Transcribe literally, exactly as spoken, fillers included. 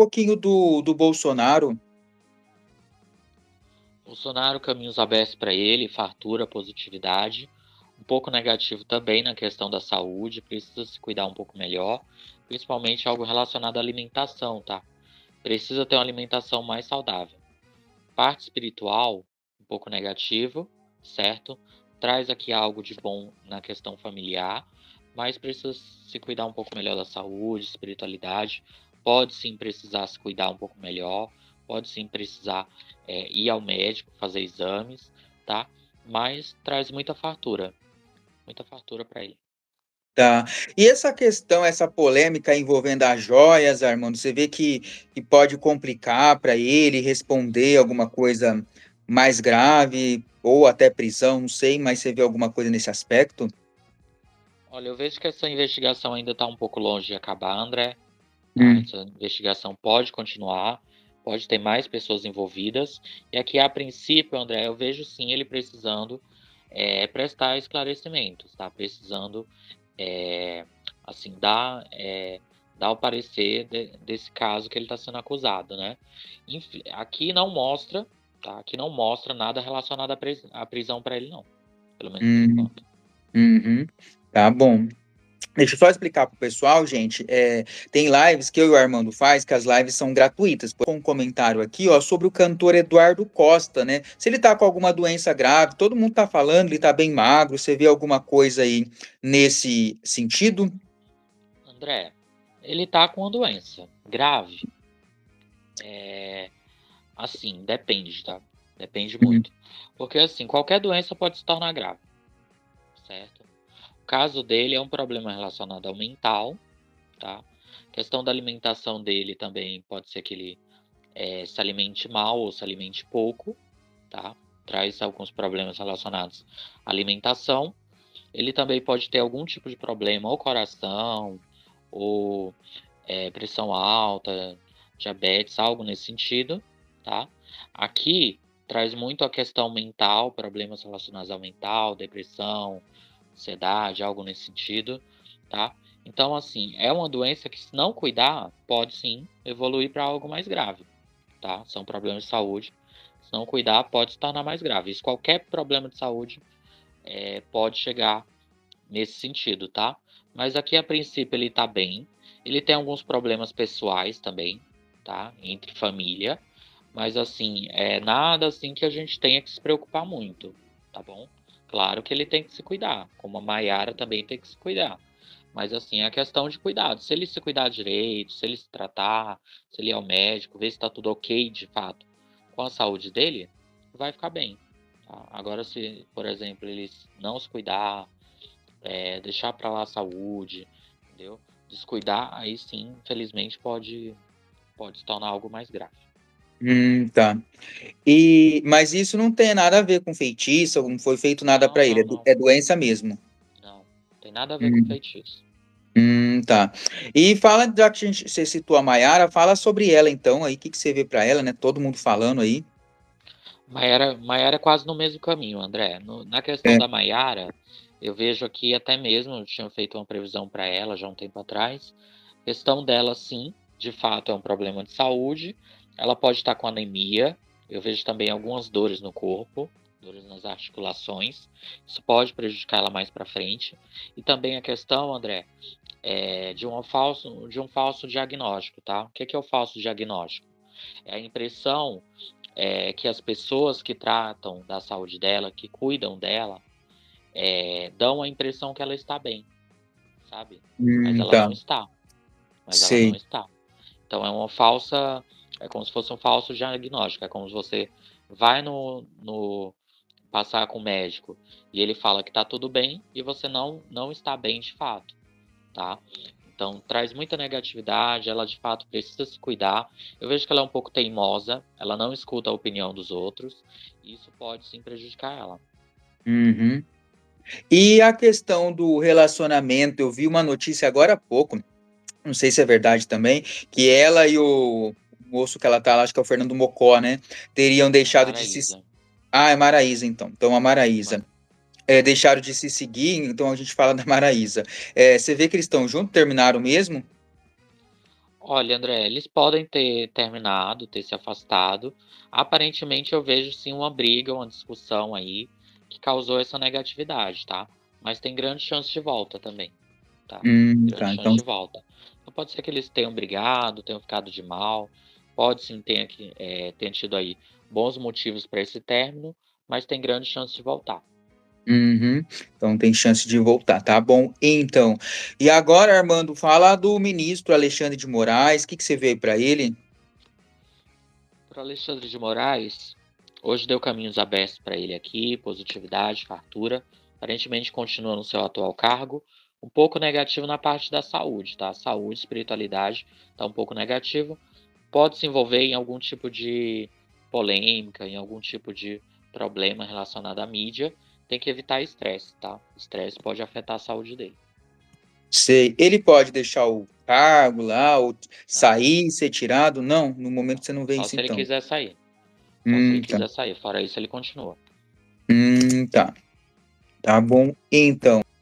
pouquinho do, do Bolsonaro. Bolsonaro, caminhos abertos para ele, fartura, positividade. Um pouco negativo também na questão da saúde, precisa se cuidar um pouco melhor, principalmente algo relacionado à alimentação, tá? Precisa ter uma alimentação mais saudável. Parte espiritual, um pouco negativo, certo? Traz aqui algo de bom na questão familiar, mas precisa se cuidar um pouco melhor da saúde, espiritualidade. Pode sim precisar se cuidar um pouco melhor, pode sim precisar é, ir ao médico, fazer exames, tá? Mas traz muita fartura, muita fartura para ele. Tá. E essa questão, essa polêmica envolvendo as joias, Armando, você vê que, que pode complicar para ele responder alguma coisa mais grave, ou até prisão, não sei, mas você vê alguma coisa nesse aspecto? Olha, eu vejo que essa investigação ainda está um pouco longe de acabar, André. Tá? Hum. Essa investigação pode continuar, pode ter mais pessoas envolvidas. E aqui, a princípio, André, eu vejo sim ele precisando é, prestar esclarecimentos, tá? Precisando, é, assim, dar, é, dar o parecer de, desse caso que ele está sendo acusado, né? Enfim, aqui não mostra, tá? Aqui não mostra nada relacionado à, pris à prisão para ele, não. Pelo menos por Hum. enquanto. Uhum. Tá bom. Deixa eu só explicar pro pessoal, gente. É, tem lives que eu e o Armando faz, que as lives são gratuitas. Um comentário aqui, ó, sobre o cantor Eduardo Costa, né? Se ele tá com alguma doença grave, todo mundo tá falando, ele tá bem magro. Você vê alguma coisa aí nesse sentido? André, ele tá com uma doença grave. É, assim, depende, tá? Depende Uhum. muito. Porque, assim, qualquer doença pode se tornar grave, certo? O caso dele é um problema relacionado ao mental, tá? A questão da alimentação dele também pode ser que ele é, se alimente mal ou se alimente pouco, tá? Traz alguns problemas relacionados à alimentação. Ele também pode ter algum tipo de problema, ou coração, ou é, pressão alta, diabetes, algo nesse sentido, tá? Aqui traz muito a questão mental, problemas relacionados ao mental, depressão, ansiedade, algo nesse sentido, tá? Então, assim, é uma doença que, se não cuidar, pode sim evoluir para algo mais grave, tá? São problemas de saúde. Se não cuidar, pode se tornar mais grave. Isso, qualquer problema de saúde é, pode chegar nesse sentido, tá? Mas aqui, a princípio, ele tá bem. Ele tem alguns problemas pessoais também, tá? Entre família. Mas, assim, é nada assim que a gente tenha que se preocupar muito, tá bom? Claro que ele tem que se cuidar, como a Maiara também tem que se cuidar. Mas, assim, é a questão de cuidado. Se ele se cuidar direito, se ele se tratar, se ele ir ao médico, ver se tá tudo ok, de fato, com a saúde dele, vai ficar bem. Tá? Agora, se, por exemplo, ele não se cuidar, é, deixar para lá a saúde, entendeu? Descuidar, aí sim, infelizmente, pode, pode se tornar algo mais grave. Hum, tá. E, mas isso não tem nada a ver com feitiço, não foi feito nada Não, para ele, não, é, do- não. é doença mesmo. Não, tem nada a ver com Hum, feitiço. hum, tá. E fala, já que a gente, você citou a Maiara, fala sobre ela então, aí, o que, que você vê para ela, né? Todo mundo falando aí. Maiara, Maiara é quase no mesmo caminho, André. No, na questão É. da Maiara, eu vejo aqui até mesmo, eu tinha feito uma previsão para ela já um tempo atrás. A questão dela, sim, de fato é um problema de saúde. Ela pode estar com anemia. Eu vejo também algumas dores no corpo, dores nas articulações. Isso pode prejudicar ela mais para frente. E também a questão, André, é de, uma falso, de um falso diagnóstico, tá? O que é, é o falso diagnóstico? É a impressão é, que as pessoas que tratam da saúde dela, que cuidam dela, é, dão a impressão que ela está bem, sabe? Mas Hum, ela tá. não está. Mas ela não Sei. está. Então é uma falsa. É como se fosse um falso diagnóstico. É como se você vai no, no passar com o médico e ele fala que está tudo bem e você não, não está bem de fato, tá? Então, traz muita negatividade, ela de fato precisa se cuidar. Eu vejo que ela é um pouco teimosa, ela não escuta a opinião dos outros, e isso pode sim prejudicar ela. Uhum. E a questão do relacionamento, eu vi uma notícia agora há pouco, não sei se é verdade também, que ela e o moço que ela tá lá, acho que é o Fernando Mocó, né, teriam É deixado de se... Maraísa. Ah, é Maraísa, então. Então, a Ma- Maraísa. É, deixaram de se seguir, então a gente fala da Maraísa. É, você vê que eles estão juntos, terminaram mesmo? Olha, André, eles podem ter terminado, ter se afastado. Aparentemente, eu vejo sim uma briga, uma discussão aí que causou essa negatividade, tá? Mas tem grande chance de volta também, tá? Hum, Grande tá, chance então, de volta. Então pode ser que eles tenham brigado, tenham ficado de mal. Pode sim ter, que- é, ter tido aí bons motivos para esse término, mas tem grande chance de voltar. uhum, então tem chance de voltar, tá bom? Então, e agora, Armando, fala do ministro Alexandre de Moraes, o que que você veio para ele? Para Alexandre de Moraes, hoje deu caminhos abertos para ele aqui, positividade, fartura. Aparentemente continua no seu atual cargo. Um pouco negativo na parte da saúde, tá? Saúde, espiritualidade, tá um pouco negativo. Pode se envolver em algum tipo de polêmica, em algum tipo de problema relacionado à mídia. Tem que evitar estresse, tá? Estresse pode afetar a saúde dele. Sei, ele pode deixar o cargo lá, ou Não, sair, ser tirado? Não, no momento não. você não vê Só isso, se ele então. quiser sair. Só se ele Hum, tá. quiser sair. Fora isso, ele continua. Hum, tá. Tá bom, então.